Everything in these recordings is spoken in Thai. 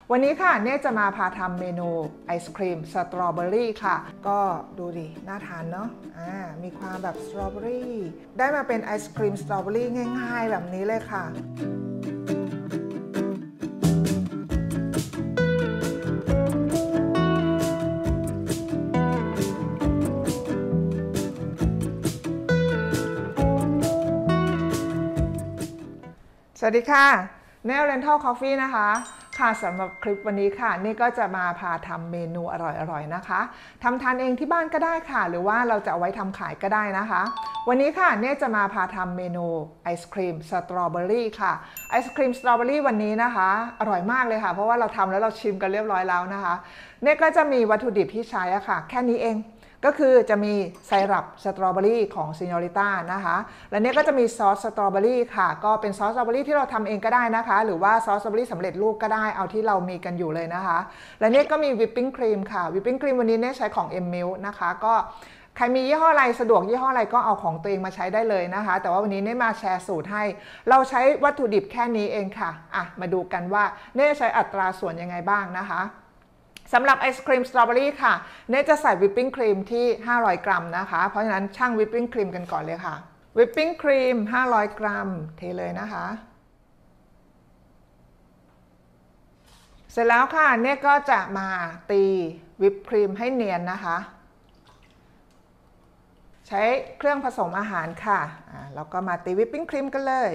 วันนี้ค่ะเนี่ยจะมาพาทำเมนูไอศครีมสตรอเบอรี่ค่ะก็ดูดิน่าทานเนาะมีความแบบสตรอเบอรี่ได้มาเป็นไอศครีมสตรอเบอรี่ง่ายๆแบบนี้เลยค่ะสวัสดีค่ะแนว Rental Coffee นะคะค่ะสำหรับคลิปวันนี้ค่ะนี่ก็จะมาพาทำเมนูอร่อยๆนะคะทำทานเองที่บ้านก็ได้ค่ะหรือว่าเราจะเอาไว้ทำขายก็ได้นะคะวันนี้ค่ะเนี่ยจะมาพาทำเมนูไอศครีมสตรอเบอรี่ค่ะไอศครีมสตรอเบอรี่วันนี้นะคะอร่อยมากเลยค่ะเพราะว่าเราทำแล้วเราชิมกันเรียบร้อยแล้วนะคะเนี่ยก็จะมีวัตถุดิบที่ใช้อะค่ะแค่นี้เองก็คือจะมีไซรัปสตรอเบอรี่ของซิโนริต้านะคะและนี้ก็จะมีซอสสตรอเบอรี่ค่ะก็เป็นซอสสตรอเบอรี่ที่เราทำเองก็ได้นะคะหรือว่าซอสสตรอเบอรี่สำเร็จรูปก็ได้เอาที่เรามีกันอยู่เลยนะคะและนี้ก็มีวิปปิ้งครีมค่ะวิปปิ้งครีมวันนี้เนี่ยใช้ของ M-Milk นะคะก็ใครมียี่ห้ออะไรสะดวกยี่ห้ออะไรก็เอาของตัวเองมาใช้ได้เลยนะคะแต่ว่าวันนี้เนี่ยมาแชร์สูตรให้เราใช้วัตถุดิบแค่นี้เองค่ะมาดูกันว่าเนี่ยใช้อัตราส่วนยังไงบ้างนะคะสำหรับไอศครีมสตรอเบอรี่ค่ะเนจะใส่วิปปิ้งครีมที่500กรัมนะคะเพราะฉะนั้นชั่งวิปปิ้งครีมกันก่อนเลยค่ะวิปปิ้งครีม500กรัมเทเลยนะคะเสร็จแล้วค่ะเนก็จะมาตีวิปครีมให้เนียนนะคะใช้เครื่องผสมอาหารค่ะแล้วก็มาตีวิปปิ้งครีมกันเลย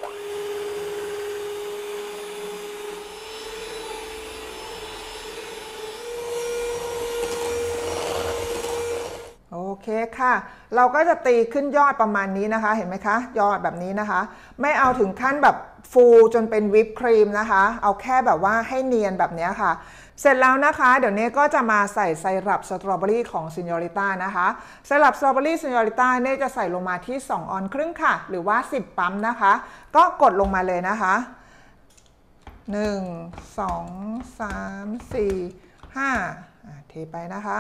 โอเคค่ะเราก็จะตีขึ้นยอดประมาณนี้นะคะเห็นไหมคะยอดแบบนี้นะคะไม่เอาถึงขั้นแบบฟูจนเป็นวิปครีมนะคะเอาแค่แบบว่าให้เนียนแบบนี้ค่ะเสร็จแล้วนะคะเดี๋ยวนี้ก็จะมาใส่ไซรัปสตรอเบอรี่ของซิโนริต้านะคะไซรัปสตรอเบอรี่ซิโนริต้าเนี่ยจะใส่ลงมาที่2 ออนซ์ครึ่งค่ะหรือว่า10ปั๊มนะคะก็กดลงมาเลยนะคะ1 2 3 4 5เทไปนะคะ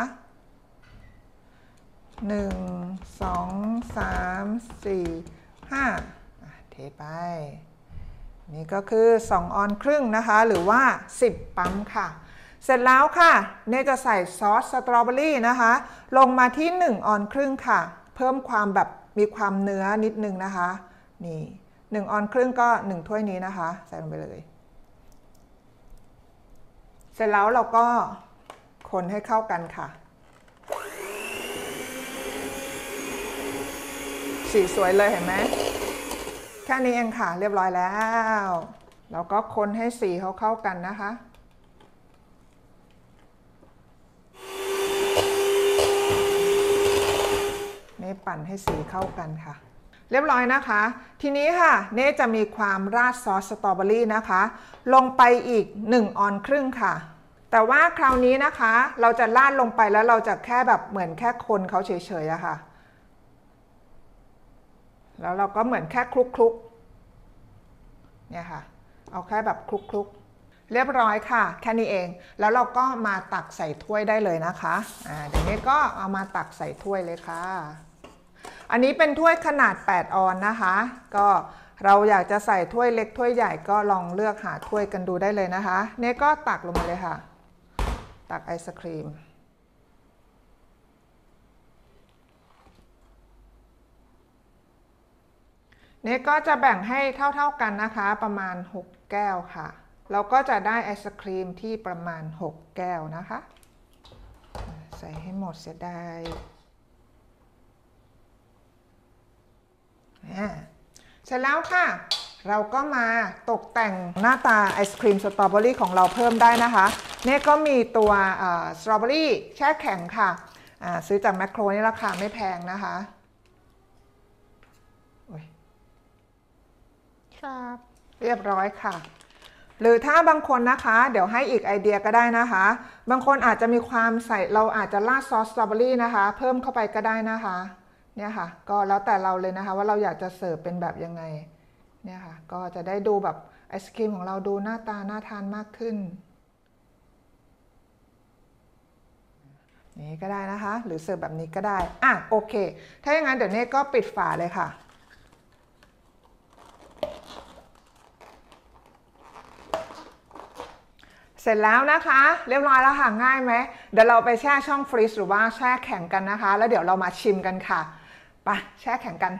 1 2 3 4 5เทไปนี่ก็คือ2 ออนซ์ครึ่งนะคะหรือว่า10ปั๊มค่ะเสร็จแล้วค่ะเนจะใส่ซอสสตรอเบอรี่นะคะลงมาที่1 ออนซ์ครึ่งค่ะเพิ่มความแบบมีความเนื้อนิดนึงนะคะนี่1 ออนซ์ครึ่งก็1 ถ้วยนี้นะคะใส่ลงไปเลยเสร็จแล้วเราก็คนให้เข้ากันค่ะสีสวยเลยเห็นไหมแค่นี้เองค่ะเรียบร้อยแล้วเราก็คนให้สีเขาเข้ากันนะคะนี่ปั่นให้สีเข้ากันค่ะเรียบร้อยนะคะทีนี้ค่ะเนจะมีความราดซอสสตรอเบอรี่นะคะลงไปอีก1 ออนซ์ครึ่งค่ะแต่ว่าคราวนี้นะคะเราจะราดลงไปแล้วเราจะแค่แบบเหมือนแค่คนเขาเฉยๆอะค่ะแล้วเราก็เหมือนแค่คลุกๆเนี่ยค่ะเอาแค่แบบคลุกๆเรียบร้อยค่ะแค่นี้เองแล้วเราก็มาตักใส่ถ้วยได้เลยนะคะเดี๋ยวนี้ก็เอามาตักใส่ถ้วยเลยค่ะอันนี้เป็นถ้วยขนาด8 ออนนะคะก็เราอยากจะใส่ถ้วยเล็กถ้วยใหญ่ก็ลองเลือกหาถ้วยกันดูได้เลยนะคะเนี่ยก็ตักลงมาเลยค่ะตักไอศครีมนี่ก็จะแบ่งให้เท่าๆกันนะคะประมาณ6 แก้วค่ะเราก็จะได้ไอศครีมที่ประมาณ6 แก้วนะคะใส่ให้หมดเสียได้เสร็จแล้วค่ะเราก็มาตกแต่งหน้าตาไอศครีมสตรอเบอรี่ของเราเพิ่มได้นะคะนี่ก็มีตัวสตรอเบอรี่แช่แข็งค่ะซื้อจากแมคโครนี่ราคาไม่แพงนะคะครับเรียบร้อยค่ะหรือถ้าบางคนนะคะเดี๋ยวให้อีกไอเดียก็ได้นะคะบางคนอาจจะมีความใส่เราอาจจะราดซอสสตรอเบอรี่นะคะเพิ่มเข้าไปก็ได้นะคะเนี่ยค่ะก็แล้วแต่เราเลยนะคะว่าเราอยากจะเสิร์ฟเป็นแบบยังไงเนี่ยค่ะก็จะได้ดูแบบไอศครีมของเราดูหน้าตาน่าทานมากขึ้นนี่ก็ได้นะคะหรือเสิร์ฟแบบนี้ก็ได้โอเคถ้าอย่างนั้นเดี๋ยวนี้ก็ปิดฝาเลยค่ะ เเสร็จแล้วนะคะเรียบร้อยแล้วค่ะง่ายไหมเดี๋ยวเราไปแช่ช่องฟรีซหรือว่าแช่แข็งกันนะคะแล้วเดี๋ยวเรามาชิมกันค่ะไปแช่แข็งกัน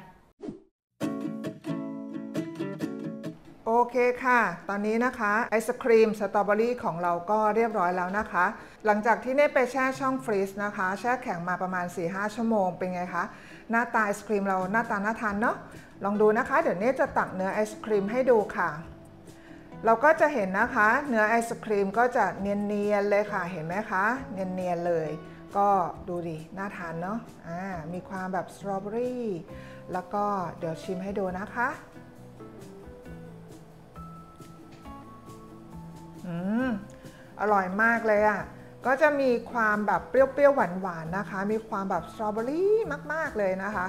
โอเคค่ะตอนนี้นะคะไอศครีมสตรอเบอรี่ของเราก็เรียบร้อยแล้วนะคะหลังจากที่เน่ไปแช่ช่องฟรีซนะคะแช่แข็งมาประมาณ 4-5 ชั่วโมงเป็นไงคะหน้าตาไอศครีมเราหน้าตาน่าทานเนาะลองดูนะคะเดี๋ยวเน่จะตักเนื้อไอศครีมให้ดูค่ะเราก็จะเห็นนะคะเนื้อไอศครีมก็จะเนียนๆเลยค่ะเห็นไหมคะเนียนๆเลยก็ดูดิน่าทานเนาะมีความแบบสตรอเบอรี่แล้วก็เดี๋ยวชิมให้ดูนะคะอร่อยมากเลยอ่ะก็จะมีความแบบเปรี้ยวๆหวานๆนะคะมีความแบบสตรอเบอรี่มากๆเลยนะคะ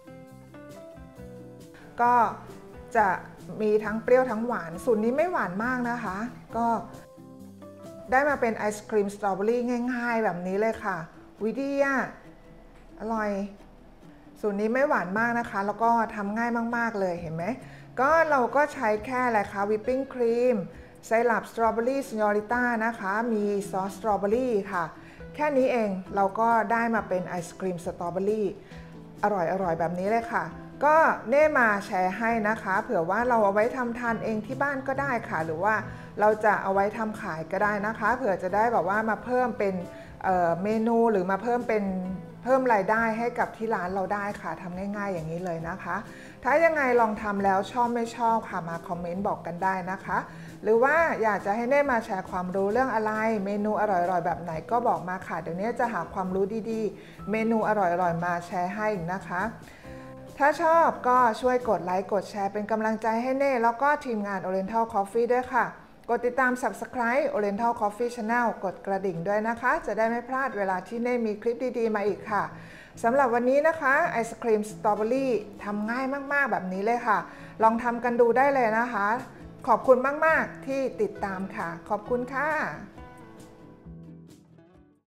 ก็จะมีทั้งเปรี้ยวทั้งหวานสูตรนี้ไม่หวานมากนะคะก็ได้มาเป็นไอศครีมสตรอเบอรี่ง่ายๆแบบนี้เลยค่ะวิดีอ่ะอร่อยสูตรนี้ไม่หวานมากนะคะแล้วก็ทำง่ายมากๆเลยเห็นไหมก็เราก็ใช้แค่อะไรคะวิปปิ้งครีมไซรัปสตรอเบอรี่ซิญอริต้านะคะมีซอสสตรอเบอรี่ค่ะแค่นี้เองเราก็ได้มาเป็นไอศครีมสตรอเบอรี่อร่อยแบบนี้เลยค่ะก็เน่มาแชร์ให้นะคะเผื่อว่าเราเอาไว้ทำทานเองที่บ้านก็ได้ค่ะหรือว่าเราจะเอาไว้ทำขายก็ได้นะคะเผื่อจะได้แบบว่ามาเพิ่มเป็นเมนูหรือมาเพิ่มรายได้ให้กับที่ร้านเราได้ค่ะทำง่ายๆอย่างนี้เลยนะคะถ้ายังไงลองทำแล้วชอบไม่ชอบค่ะมาคอมเมนต์บอกกันได้นะคะหรือว่าอยากจะให้เน่มาแชร์ความรู้เรื่องอะไรเมนูอร่อยๆแบบไหนก็บอกมาค่ะเดี๋ยวนี้จะหาความรู้ดีๆเมนูอร่อยๆมาแชร์ให้นะคะถ้าชอบก็ช่วยกดไลค์กดแชร์เป็นกำลังใจให้เน่แล้วก็ทีมงาน Oriental Coffee ด้วยค่ะกดติดตาม Subscribe Oriental Coffee Channel กดกระดิ่งด้วยนะคะจะได้ไม่พลาดเวลาที่เน่มีคลิปดีๆมาอีกค่ะสำหรับวันนี้นะคะไอศครีมสตรอเบอรี่ทำง่ายมากๆแบบนี้เลยค่ะลองทำกันดูได้เลยนะคะขอบคุณมากๆที่ติดตามค่ะขอบคุณค่ะ